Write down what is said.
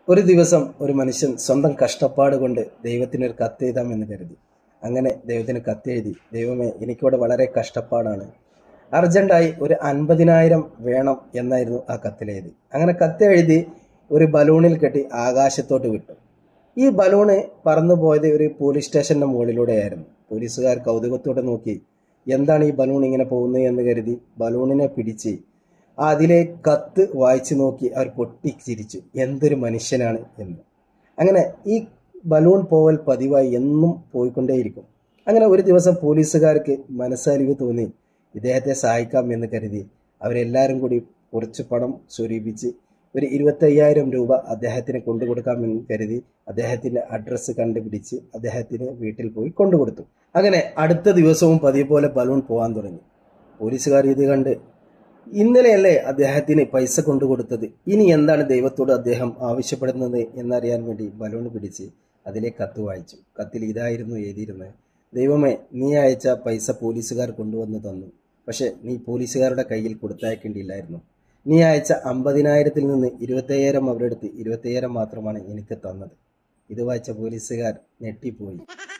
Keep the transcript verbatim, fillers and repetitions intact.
ഒരു ദിവസം ഒരു മനുഷ്യൻ സ്വന്തം കഷ്ടപ്പാട് കൊണ്ട് ദൈവത്തിനൊരു കത്തെഴുതാമെന്ന് കരുതി. അങ്ങനെ ദൈവത്തിന് കത്തെഴുതി. ദൈവമേ, എനിക്കിവിടെ വളരെ കഷ്ടപ്പാടാണ്, അർജന്റായി ഒരു അൻപതിനായിരം വേണം എന്നായിരുന്നു ആ കത്തിലെഴുതി. അങ്ങനെ കത്തെഴുതി ഒരു ബലൂണിൽ കെട്ടി ആകാശത്തോട്ട് വിട്ടു. ഈ ബലൂണ് പറന്നു പോയത് ഒരു പോലീസ് സ്റ്റേഷന്റെ മുകളിലൂടെയായിരുന്നു. പോലീസുകാർ കൗതുകത്തോടെ നോക്കി, എന്താണ് ഈ ബലൂൺ ഇങ്ങനെ പോകുന്നത് എന്ന് കരുതി ബലൂണിനെ പിടിച്ച് അതിലെ കത്ത് വായിച്ചു നോക്കി അവർ പൊട്ടിച്ചിരിച്ചു. എന്തൊരു മനുഷ്യനാണ് എന്ന്. അങ്ങനെ ഈ ബലൂൺ പോവൽ പതിവായി എന്നും പോയിക്കൊണ്ടേയിരിക്കും. അങ്ങനെ ഒരു ദിവസം പോലീസുകാർക്ക് മനസ്സലിവ് തോന്നി, ഇദ്ദേഹത്തെ സഹായിക്കാം എന്ന് കരുതി അവരെല്ലാവരും കൂടി കുറച്ച് പണം സ്വരൂപിച്ച് ഒരു ഇരുപത്തി അയ്യായിരം രൂപ അദ്ദേഹത്തിന് കൊണ്ടുകൊടുക്കാമെന്ന് കരുതി അദ്ദേഹത്തിന്റെ അഡ്രസ്സ് കണ്ടുപിടിച്ച് അദ്ദേഹത്തിന് വീട്ടിൽ പോയി കൊണ്ടുകൊടുത്തു. അങ്ങനെ അടുത്ത ദിവസവും പതിവ് പോലെ ബലൂൺ പോകാൻ തുടങ്ങി. പോലീസുകാർ ഇത് കണ്ട്, ഇന്നലെയല്ലേ അദ്ദേഹത്തിന് പൈസ കൊണ്ടുകൊടുത്തത്, ഇനി എന്താണ് ദൈവത്തോട് അദ്ദേഹം ആവശ്യപ്പെടുന്നത് എന്നറിയാൻ വേണ്ടി ബലൂൺ പിടിച്ച് അതിലെ കത്ത് വായിച്ചു. കത്തിൽ ഇതായിരുന്നു എഴുതിയിരുന്നത്: ദൈവമേ, നീ അയച്ച പൈസ പോലീസുകാർ കൊണ്ടുവന്ന് തന്നു, പക്ഷെ നീ പോലീസുകാരുടെ കയ്യിൽ കൊടുത്തയക്കേണ്ടിയില്ലായിരുന്നു. നീ അയച്ച അമ്പതിനായിരത്തിൽ നിന്ന് ഇരുപത്തയ്യായിരം അവരെടുത്ത് ഇരുപത്തയ്യായിരം മാത്രമാണ് എനിക്ക് തന്നത്. ഇത് വായിച്ച പോലീസുകാർ ഞെട്ടിപ്പോയി.